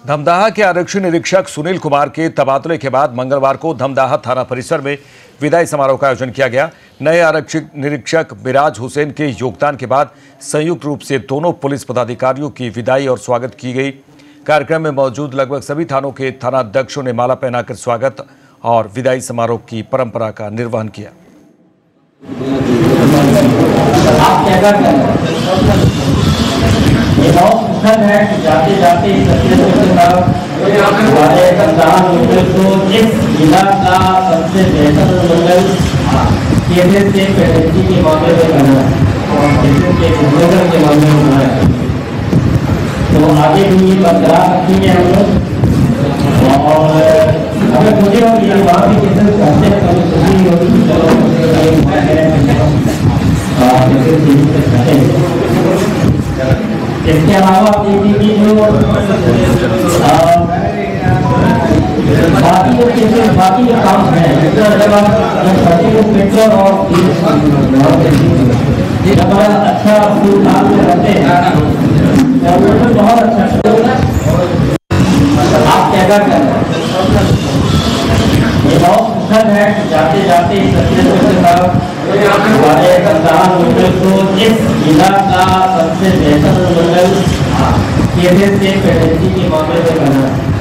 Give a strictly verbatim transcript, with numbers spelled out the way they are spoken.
धमदाहा के आरक्षी निरीक्षक सुनील कुमार के तबादले के बाद मंगलवार को धमदाहा थाना परिसर में विदाई समारोह का आयोजन किया गया। नए आरक्षी निरीक्षक बिराज हुसैन के योगदान के बाद संयुक्त रूप से दोनों पुलिस पदाधिकारियों की विदाई और स्वागत की गई। कार्यक्रम में मौजूद लगभग सभी थानों के थानाध्यक्षों ने माला पहनाकर स्वागत और विदाई समारोह की परंपरा का निर्वहन किया। ये बहुत सुखद है कि जाते जाते हमारे संविधान मंडल को इस जिला का सबसे बेहतर मंडल केंद्र से पेरेंसी के मामले में बना और केंद्र के उद्योगों के मामले में बना है। तो आगे भी ये बरकरार रखेंगे हम लोग। और अगर मुझे ये बात भी किसी करते हैं तो खुशी होगी कि चलो इसके अलावा की जो बाकी जो बाकी जो काम है सर्टिफिकेट और बड़ा अच्छा काम करते हैं बहुत अच्छा। आप क्या क्या कर रहे हैं? ये बहुत सुखद है कि जाते जाते हमारे संविधान मंडल को इस जिला का सबसे बेहतर मंडल केंद्र से पेरेंसी के मामले में बना है।